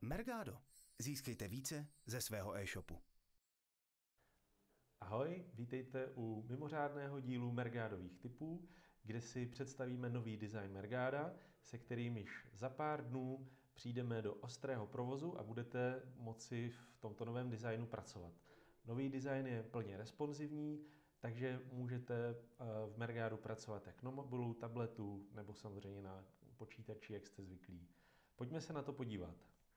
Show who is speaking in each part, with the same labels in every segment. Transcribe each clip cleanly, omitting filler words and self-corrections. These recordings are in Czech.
Speaker 1: Mergado. Získejte více ze svého e-shopu.
Speaker 2: Ahoj, vítejte u mimořádného dílu Mergadových tipů, kde si představíme nový design Mergada, se kterým již za pár dnů přijdeme do ostrého provozu a budete moci v tomto novém designu pracovat. Nový design je plně responsivní, takže můžete v Mergadu pracovat jak na mobilu, tabletu nebo samozřejmě na počítači, jak jste zvyklí. Pojďme se na to podívat.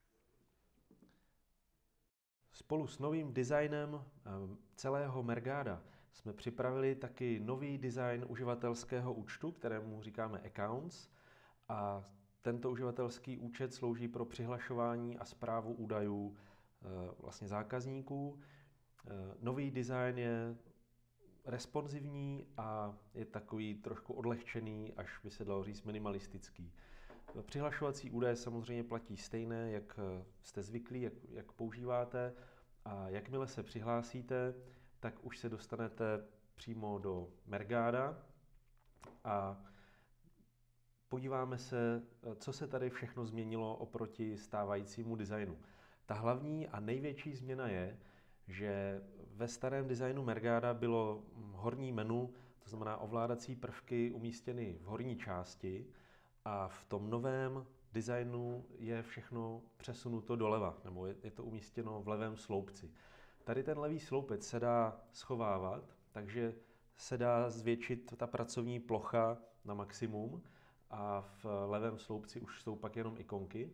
Speaker 2: Spolu s novým designem celého Mergada jsme připravili taky nový design uživatelského účtu, kterému říkáme Accounts. A tento uživatelský účet slouží pro přihlašování a správu údajů vlastně zákazníků. Nový design je responsivní a je takový trošku odlehčený, až by se dalo říct minimalistický. Přihlašovací údaje samozřejmě platí stejné, jak jste zvyklí, jak používáte, a jakmile se přihlásíte, tak už se dostanete přímo do Mergada a podíváme se, co se tady všechno změnilo oproti stávajícímu designu. Ta hlavní a největší změna je, že ve starém designu Mergada bylo horní menu, to znamená ovládací prvky umístěny v horní části, a v tom novém designu je všechno přesunuto doleva, nebo je to umístěno v levém sloupci. Tady ten levý sloupec se dá schovávat, takže se dá zvětšit ta pracovní plocha na maximum a v levém sloupci už jsou pak jenom ikonky.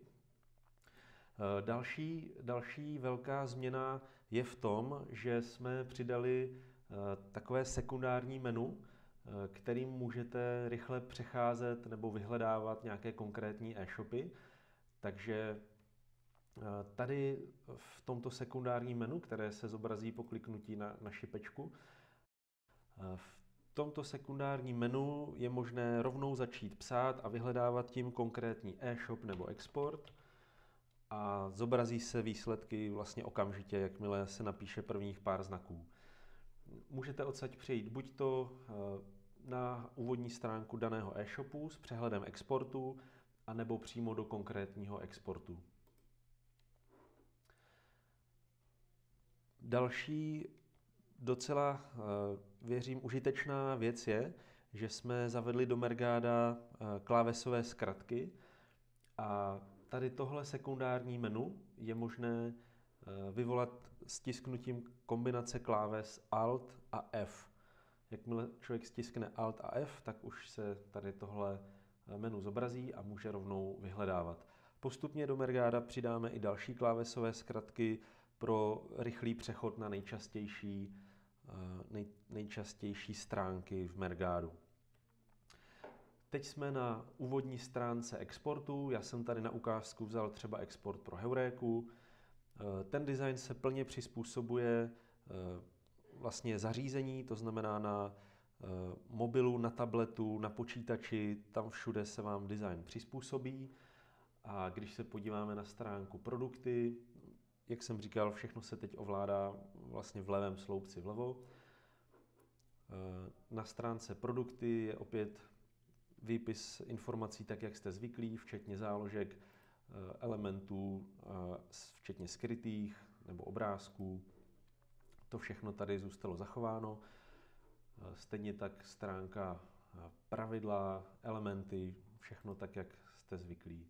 Speaker 2: Další velká změna je v tom, že jsme přidali takové sekundární menu, kterým můžete rychle přecházet nebo vyhledávat nějaké konkrétní e-shopy. Takže tady v tomto sekundárním menu, které se zobrazí po kliknutí na šipečku, v tomto sekundárním menu je možné rovnou začít psát a vyhledávat tím konkrétní e-shop nebo export. A zobrazí se výsledky vlastně okamžitě, jakmile se napíše prvních pár znaků. Můžete odsaď přejít buď to na úvodní stránku daného e-shopu s přehledem exportu, anebo přímo do konkrétního exportu. Další docela, věřím, užitečná věc je, že jsme zavedli do Mergada klávesové zkratky a tady tohle sekundární menu je možné vyvolat stisknutím kombinace kláves Alt a F. Jakmile člověk stiskne Alt a F, tak už se tady tohle menu zobrazí a může rovnou vyhledávat. Postupně do Mergada přidáme i další klávesové zkratky pro rychlý přechod na nejčastější stránky v Mergadu. Teď jsme na úvodní stránce exportu. Já jsem tady na ukázku vzal třeba export pro Heuréku. Ten design se plně přizpůsobuje vlastně zařízení, to znamená na mobilu, na tabletu, na počítači, tam všude se vám design přizpůsobí. A když se podíváme na stránku produkty, jak jsem říkal, všechno se teď ovládá vlastně v levém sloupci vlevo. Na stránce produkty je opět výpis informací tak, jak jste zvyklí, včetně záložek, elementů, včetně skrytých nebo obrázků. To všechno tady zůstalo zachováno. Stejně tak stránka pravidla, elementy, všechno tak, jak jste zvyklí.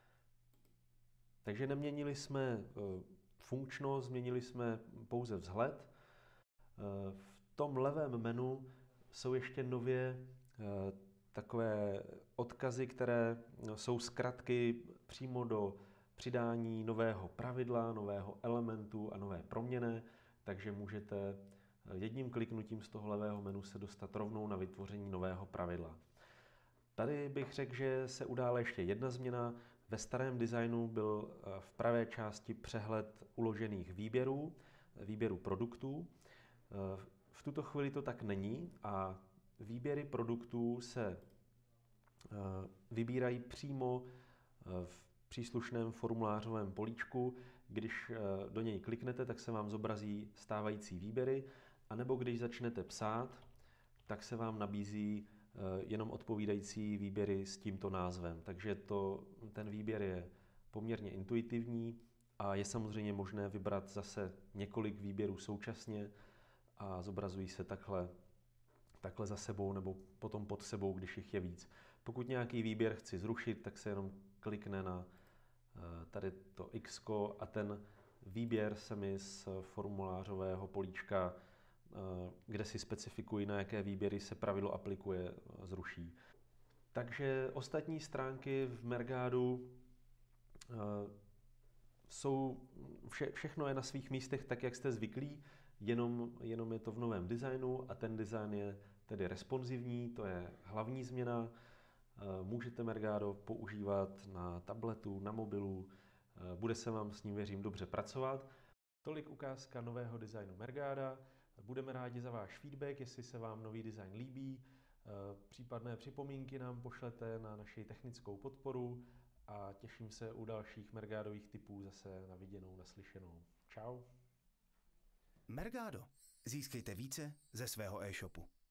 Speaker 2: Takže neměnili jsme funkčnost, změnili jsme pouze vzhled. V tom levém menu jsou ještě nově takové odkazy, které jsou zkratky přímo do přidání nového pravidla, nového elementu a nové proměnné, takže můžete jedním kliknutím z toho levého menu se dostat rovnou na vytvoření nového pravidla. Tady bych řekl, že se udála ještě jedna změna. Ve starém designu byl v pravé části přehled uložených výběrů produktů. V tuto chvíli to tak není a výběry produktů se vybírají přímo v příslušném formulářovém políčku. Když do něj kliknete, tak se vám zobrazí stávající výběry, anebo když začnete psát, tak se vám nabízí jenom odpovídající výběry s tímto názvem. Takže ten výběr je poměrně intuitivní A je samozřejmě možné vybrat zase několik výběrů současně a zobrazují se takhle za sebou nebo potom pod sebou, když jich je víc. Pokud nějaký výběr chci zrušit, tak se jenom klikne na tady to X a ten výběr se mi z formulářového políčka, kde si specifikuji, na jaké výběry se pravidlo aplikuje, zruší. Takže ostatní stránky v Mergádu všechno je na svých místech tak, jak jste zvyklí, jenom je to v novém designu a ten design je tedy responsivní, to je hlavní změna. Můžete Mergado používat na tabletu, na mobilu, bude se vám s ním, věřím, dobře pracovat. Tolik ukázka nového designu Mergada. Budeme rádi za váš feedback, jestli se vám nový design líbí. Případné připomínky nám pošlete na naši technickou podporu a těším se u dalších Mergádových tipů zase na viděnou, naslyšenou. Čau.
Speaker 1: Mergado. Získejte více ze svého e-shopu.